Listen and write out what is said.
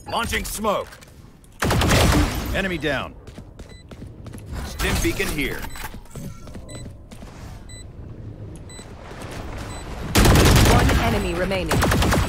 Launching smoke. Enemy down. Stim beacon here. One enemy remaining.